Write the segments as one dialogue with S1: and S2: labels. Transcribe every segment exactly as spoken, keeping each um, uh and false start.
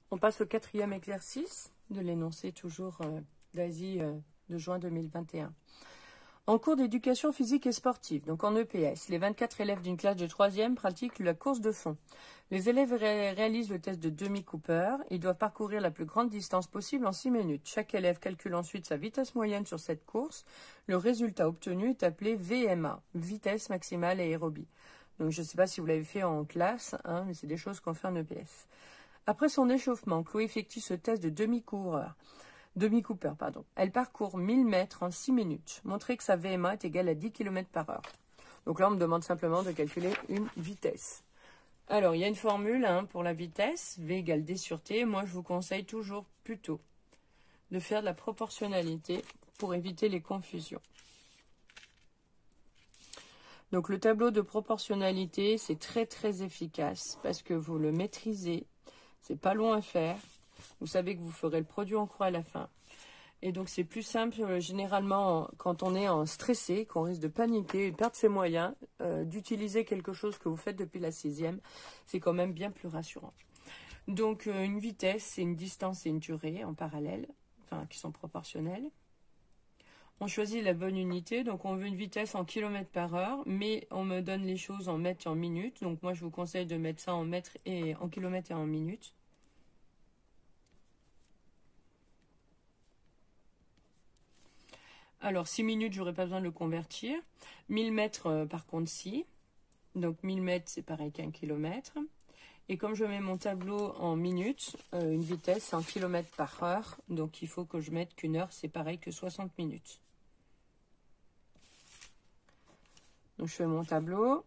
S1: On passe au quatrième exercice de l'énoncé toujours euh, d'Asie euh, de juin deux mille vingt et un. En cours d'éducation physique et sportive, donc en E P S, les vingt-quatre élèves d'une classe de troisième pratiquent la course de fond. Les élèves ré réalisent le test de demi-Cooper. Ils doivent parcourir la plus grande distance possible en six minutes. Chaque élève calcule ensuite sa vitesse moyenne sur cette course. Le résultat obtenu est appelé V M A, vitesse maximale aérobie. Donc je ne sais pas si vous l'avez fait en classe, hein, mais c'est des choses qu'on fait en E P S. Après son échauffement, Chloé effectue ce test de demi-coureur. Demi-Cooper, pardon. Elle parcourt mille mètres en six minutes. Montrez que sa V M A est égale à dix kilomètres par heure. Donc là, on me demande simplement de calculer une vitesse. Alors, il y a une formule hein, pour la vitesse, V égale D sur T. Moi, je vous conseille toujours plutôt de faire de la proportionnalité pour éviter les confusions. Donc, le tableau de proportionnalité, c'est très, très efficace parce que vous le maîtrisez. C'est pas long à faire. Vous savez que vous ferez le produit en croix à la fin. Et donc, c'est plus simple, euh, généralement, quand on est en stressé, qu'on risque de paniquer et perdre ses moyens, euh, d'utiliser quelque chose que vous faites depuis la sixième. C'est quand même bien plus rassurant. Donc, euh, une vitesse, c'est une distance et une durée en parallèle, enfin, qui sont proportionnelles. On choisit la bonne unité, donc on veut une vitesse en kilomètres par heure, mais on me donne les choses en mètres et en minutes. Donc, moi, je vous conseille de mettre ça en mètres et en kilomètres et en minutes. Alors, six minutes, j'aurais pas besoin de le convertir. mille mètres, euh, par contre, si. Donc, mille mètres, c'est pareil qu'un kilomètre. Et comme je mets mon tableau en minutes, euh, une vitesse, c'est en kilomètres par heure. Donc, il faut que je mette qu'une heure, c'est pareil que soixante minutes. Donc, je fais mon tableau.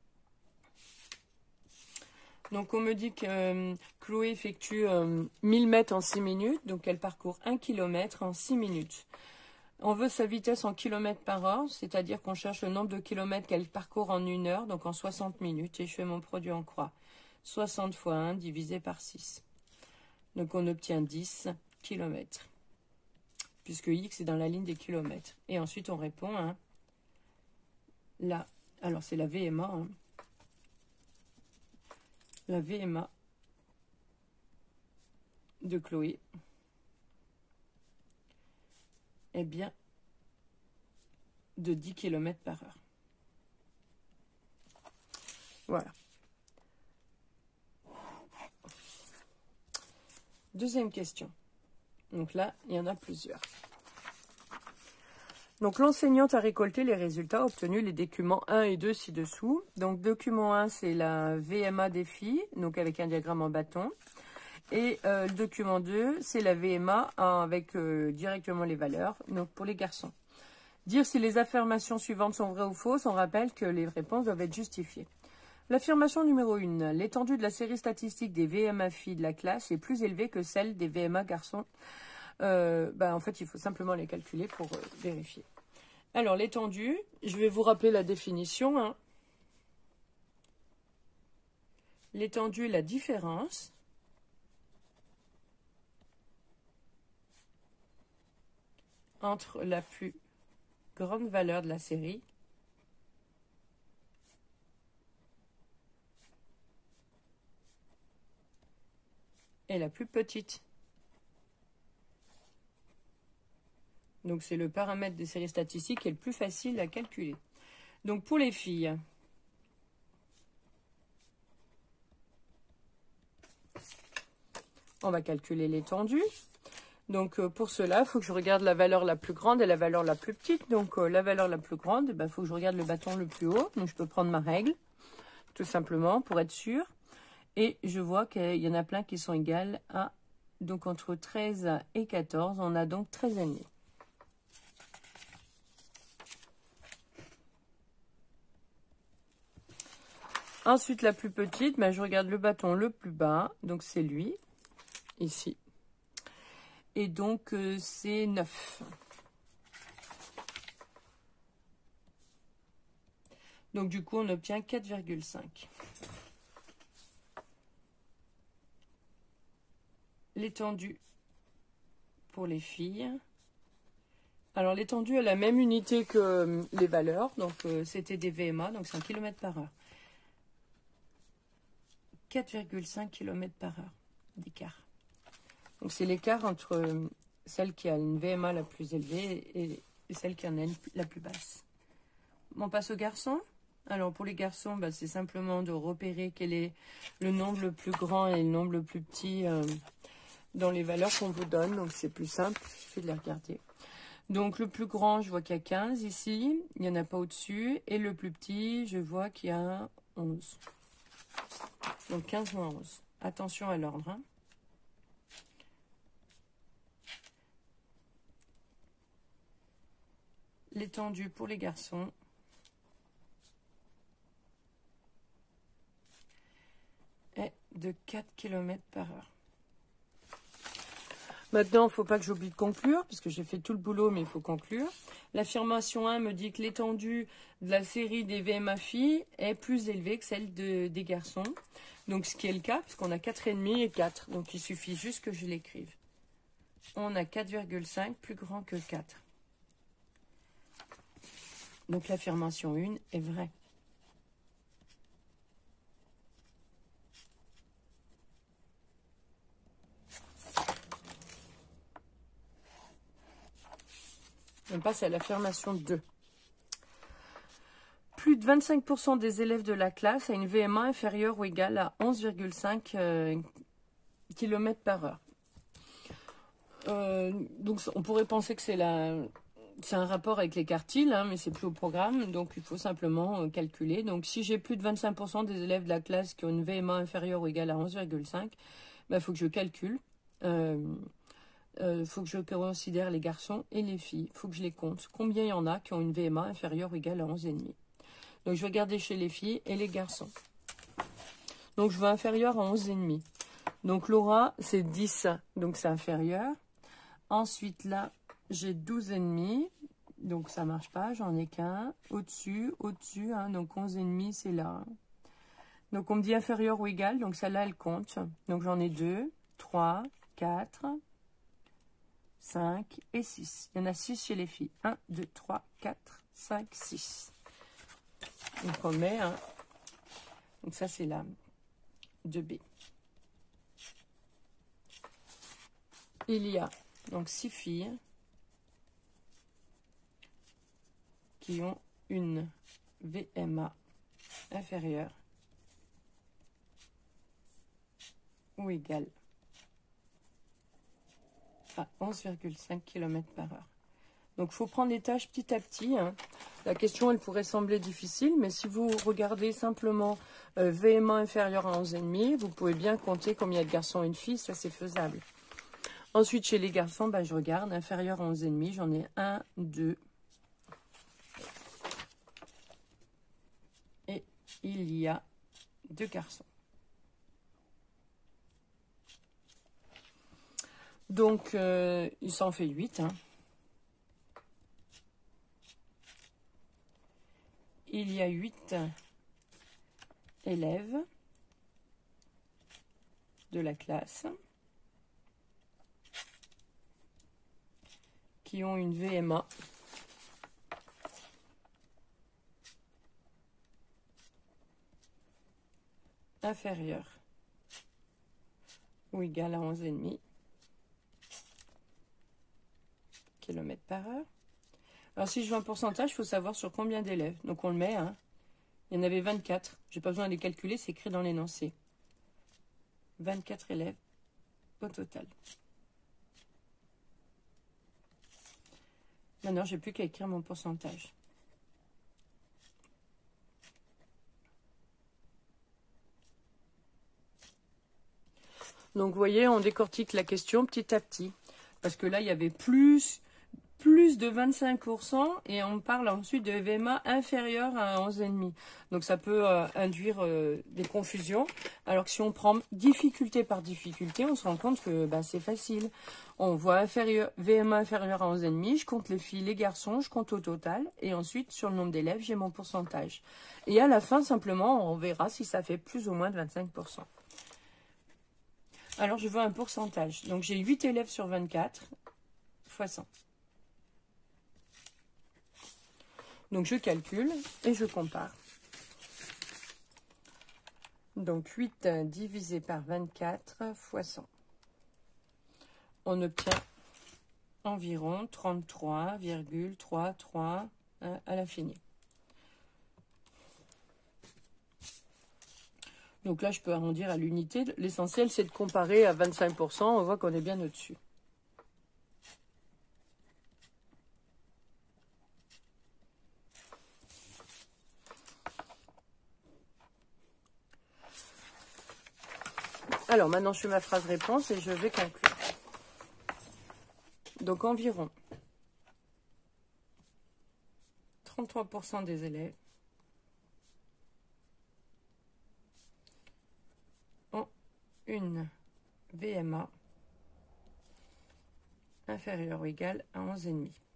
S1: Donc, on me dit que euh, Chloé effectue euh, mille mètres en six minutes. Donc, elle parcourt un kilomètre en six minutes. On veut sa vitesse en kilomètres par heure, c'est-à-dire qu'on cherche le nombre de kilomètres qu'elle parcourt en une heure, donc en soixante minutes, et je fais mon produit en croix. soixante fois un divisé par six. Donc on obtient dix kilomètres, puisque X est dans la ligne des kilomètres. Et ensuite on répond, hein, là, alors c'est la V M A, hein, la V M A de Chloé. Eh bien, de dix kilomètres par heure. Voilà. Deuxième question. Donc là, il y en a plusieurs. Donc l'enseignante a récolté les résultats obtenus, les documents un et deux ci-dessous. Donc document un, c'est la V M A des filles, donc avec un diagramme en bâton. Et euh, le document deux, c'est la V M A hein, avec euh, directement les valeurs, donc pour les garçons. Dire si les affirmations suivantes sont vraies ou fausses, on rappelle que les réponses doivent être justifiées. L'affirmation numéro un, l'étendue de la série statistique des V M A filles de la classe est plus élevée que celle des V M A garçons. Euh, bah, en fait, il faut simplement les calculer pour euh, vérifier. Alors, l'étendue, je vais vous rappeler la définition. Hein. L'étendue est la différence entre la plus grande valeur de la série et la plus petite. Donc, c'est le paramètre des séries statistiques qui est le plus facile à calculer. Donc, pour les filles, on va calculer l'étendue. Donc, euh, pour cela, il faut que je regarde la valeur la plus grande et la valeur la plus petite. Donc, euh, la valeur la plus grande, il ben, faut que je regarde le bâton le plus haut. Donc, je peux prendre ma règle, tout simplement, pour être sûr. Et je vois qu'il y en a plein qui sont égales à, donc, entre treize et quatorze. On a donc treize virgule cinq. Ensuite, la plus petite, ben, je regarde le bâton le plus bas. Donc, c'est lui, ici. Et donc, euh, c'est neuf. Donc, du coup, on obtient quatre virgule cinq. L'étendue pour les filles. Alors, l'étendue a la même unité que euh, les valeurs. Donc, euh, c'était des V M A, donc c'est un kilomètre par heure. quatre virgule cinq kilomètres par heure d'écart. Donc c'est l'écart entre celle qui a une V M A la plus élevée et, et celle qui en a une, la plus basse. On passe aux garçons. Alors pour les garçons, bah, c'est simplement de repérer quel est le nombre le plus grand et le nombre le plus petit euh, dans les valeurs qu'on vous donne. Donc c'est plus simple, il suffit de les regarder. Donc le plus grand, je vois qu'il y a quinze ici, il n'y en a pas au-dessus. Et le plus petit, je vois qu'il y a onze. Donc quinze moins onze. Attention à l'ordre. Hein. L'étendue pour les garçons. Est de quatre kilomètres par heure. Maintenant, il ne faut pas que j'oublie de conclure, puisque j'ai fait tout le boulot, mais il faut conclure. L'affirmation un me dit que l'étendue de la série des V M A filles est plus élevée que celle de, des garçons. Donc, ce qui est le cas, puisqu'on a quatre virgule cinq et quatre. Donc, il suffit juste que je l'écrive. On a quatre virgule cinq plus grand que quatre. Donc, l'affirmation un est vraie. On passe à l'affirmation deux. Plus de vingt-cinq pour cent des élèves de la classe a une V M A inférieure ou égale à onze virgule cinq kilomètres par heure. Euh, donc on pourrait penser que c'est la, c'est un rapport avec les quartiles, hein, mais c'est plus au programme, donc il faut simplement euh, calculer. Donc si j'ai plus de vingt-cinq pour cent des élèves de la classe qui ont une V M A inférieure ou égale à onze virgule cinq, il faut que je calcule. Euh, Il euh, faut que je considère les garçons et les filles. Il faut que je les compte. Combien il y en a qui ont une V M A inférieure ou égale à onze virgule cinq. Donc, je vais regarder chez les filles et les garçons. Donc, je veux inférieur à onze virgule cinq. Donc, Laura, c'est dix. Donc, c'est inférieur. Ensuite, là, j'ai douze virgule cinq. Donc, ça ne marche pas. J'en ai qu'un. Au-dessus, au-dessus. Hein, donc, onze virgule cinq, c'est là. Donc, on me dit inférieur ou égal. Donc, celle-là, elle compte. Donc, j'en ai deux, trois, quatre... cinq et six. Il y en a six chez les filles. un, deux, trois, quatre, cinq, six. Donc on met un. Donc ça c'est la deux B. Il y a donc six filles qui ont une V M A inférieure ou égale à onze virgule cinq kilomètres par heure. Donc, il faut prendre les tâches petit à petit. Hein. La question, elle pourrait sembler difficile, mais si vous regardez simplement euh, V M A inférieur à onze virgule cinq, vous pouvez bien compter combien de garçons et une fille, ça c'est faisable. Ensuite, chez les garçons, bah, je regarde, inférieur à onze virgule cinq, j'en ai un, deux. Et il y a deux garçons. Donc, euh, il s'en fait huit. Hein. Il y a huit élèves de la classe qui ont une V M A inférieure ou égale à onze virgule cinq kilomètres par heure. Alors, si je veux un pourcentage, il faut savoir sur combien d'élèves. Donc, on le met. Hein. Il y en avait vingt-quatre. Je n'ai pas besoin de les calculer, c'est écrit dans l'énoncé. vingt-quatre élèves au total. Maintenant, je n'ai plus qu'à écrire mon pourcentage. Donc, vous voyez, on décortique la question petit à petit. Parce que là, il y avait plus... plus de vingt-cinq pour cent et on parle ensuite de V M A inférieur à onze virgule cinq. Donc ça peut euh, induire euh, des confusions. Alors que si on prend difficulté par difficulté, on se rend compte que bah, c'est facile. On voit inférieur, V M A inférieur à onze virgule cinq, je compte les filles, les garçons, je compte au total. Et ensuite, sur le nombre d'élèves, j'ai mon pourcentage. Et à la fin, simplement, on verra si ça fait plus ou moins de vingt-cinq pour cent. Alors, je veux un pourcentage. Donc, j'ai huit élèves sur vingt-quatre fois cent. Donc, je calcule et je compare. Donc, huit divisé par vingt-quatre fois cent. on obtient environ trente-trois virgule trente-trois à l'infini. Donc là, je peux arrondir à l'unité. L'essentiel, c'est de comparer à vingt-cinq pour cent. On voit qu'on est bien au-dessus. Alors, maintenant, je fais ma phrase réponse et je vais conclure. Donc, environ trente-trois pour cent des élèves ont une V M A inférieure ou égale à onze virgule cinq.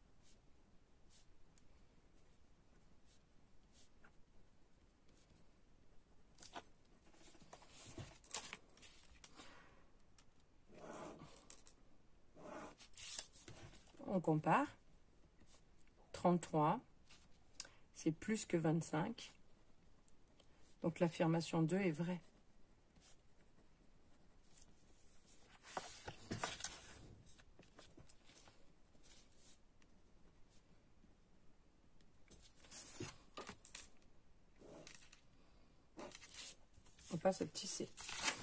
S1: On compare. trente-trois, c'est plus que vingt-cinq. Donc l'affirmation deux est vraie. On passe au petit C.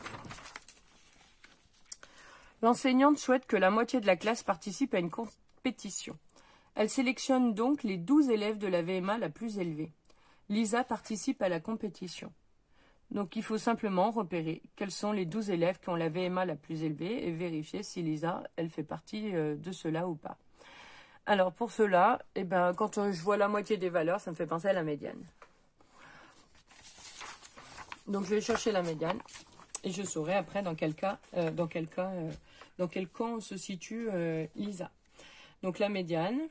S1: L'enseignante souhaite que la moitié de la classe participe à une compétition. Elle sélectionne donc les douze élèves de la V M A la plus élevée. Lisa participe à la compétition. Donc il faut simplement repérer quels sont les douze élèves qui ont la V M A la plus élevée et vérifier si Lisa, elle fait partie de cela ou pas. Alors pour cela, eh ben, quand je vois la moitié des valeurs, ça me fait penser à la médiane. Donc je vais chercher la médiane et je saurai après dans quel cas, euh, dans quel cas, euh, dans quel camp se situe euh, Lisa. Donc la médiane,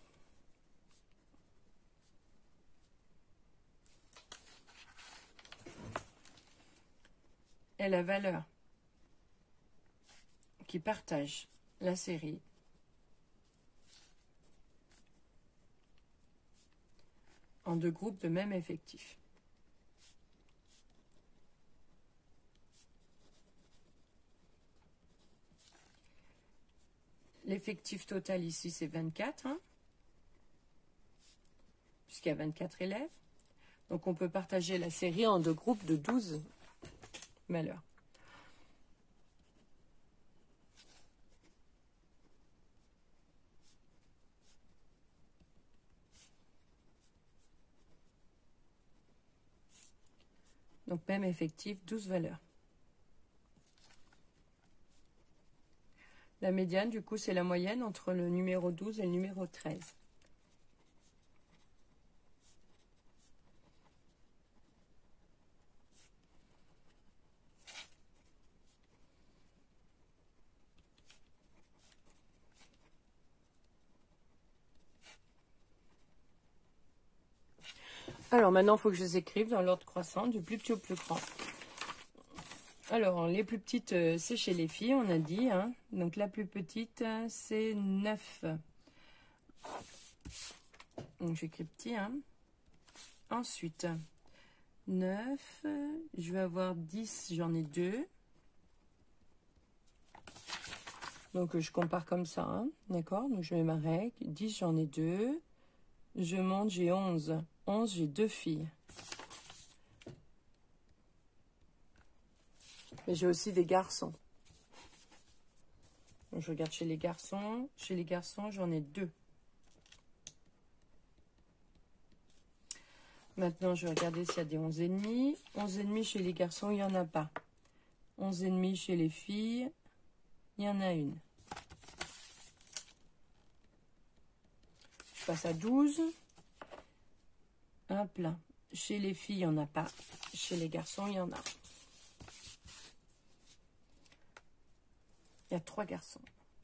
S1: est la valeur qui partage la série en deux groupes de même effectif. L'effectif total ici, c'est vingt-quatre, hein, puisqu'il y a vingt-quatre élèves. Donc, on peut partager la série en deux groupes de douze valeurs. Donc, même effectif, douze valeurs. La médiane, du coup, c'est la moyenne entre le numéro douze et le numéro treize. Alors, maintenant, il faut que je les écrive dans l'ordre croissant, du plus petit au plus grand. Alors, les plus petites, euh, c'est chez les filles, on a dit. Hein. Donc, la plus petite, c'est neuf. Donc, j'écris petit. Hein. Ensuite, neuf, je vais avoir dix, j'en ai deux. Donc, je compare comme ça. Hein. D'accord? Donc, je mets ma règle. dix, j'en ai deux. Je monte, j'ai onze. onze, j'ai deux filles. Mais j'ai aussi des garçons. Donc, je regarde chez les garçons. Chez les garçons, j'en ai deux. Maintenant, je vais regarder s'il y a des onze virgule cinq. onze virgule cinq chez les garçons, il n'y en a pas. onze virgule cinq chez les filles, il y en a une. Je passe à douze. Hop là. Chez les filles, il n'y en a pas. Chez les garçons, il y en a. Il y a trois garçons.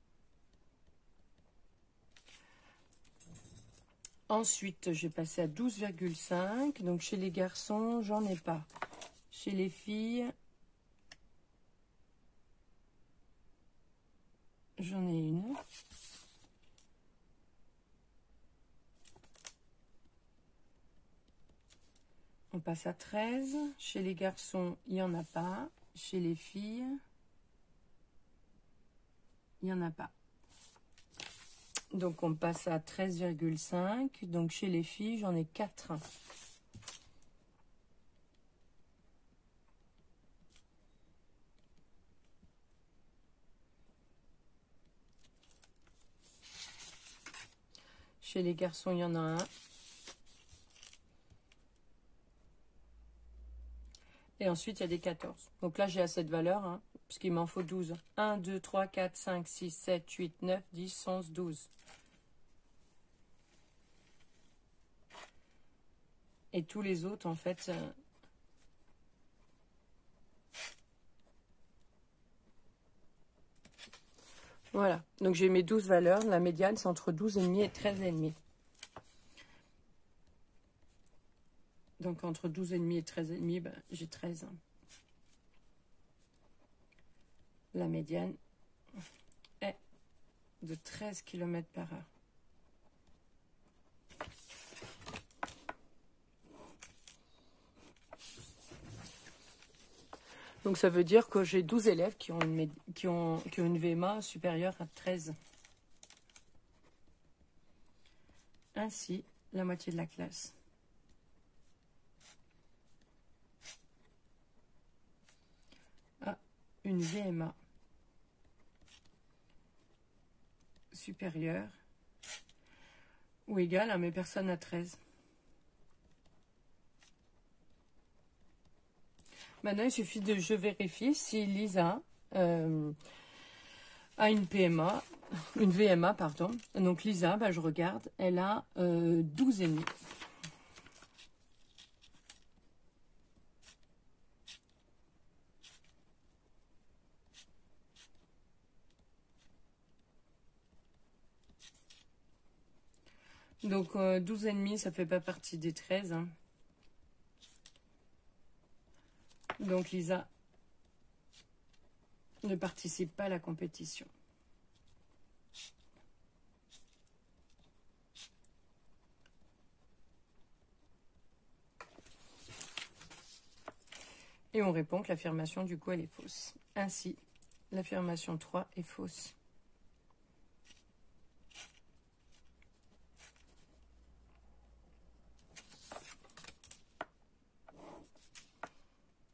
S1: Ensuite, je vais passer à douze virgule cinq. Donc, chez les garçons, j'en ai pas. Chez les filles, j'en ai une. On passe à treize. Chez les garçons, il n'y en a pas. Chez les filles, il n'y en a pas. Donc, on passe à treize virgule cinq. Donc, chez les filles, j'en ai quatre. Chez les garçons, il y en a un. Et ensuite, il y a des quatorze. Donc là, j'ai à cette valeur, hein, puisqu'il m'en faut douze. un, deux, trois, quatre, cinq, six, sept, huit, neuf, dix, onze, douze. Et tous les autres, en fait... Euh... Voilà. Donc j'ai mes douze valeurs. La médiane, c'est entre douze virgule cinq et treize virgule cinq. Donc entre douze virgule cinq et treize virgule cinq, ben, j'ai treize. La médiane est de treize kilomètres par heure. Donc ça veut dire que j'ai douze élèves qui ont une, qui ont, qui ont une V M A supérieure à treize. Ainsi, la moitié de la classe a une V M A supérieure ou égale à mes personnes à treize. Maintenant, il suffit de je vérifie si Lisa euh, a une P M A, une V M A, pardon. Donc Lisa, bah, je regarde, elle a euh, douze virgule cinq. Donc euh, douze virgule cinq, ça fait pas partie des treize. Hein. Donc Lisa ne participe pas à la compétition. Et on répond que l'affirmation, du coup, elle est fausse. Ainsi, l'affirmation trois est fausse.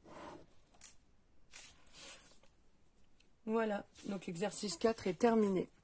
S1: Voilà, donc l'exercice quatre est terminé.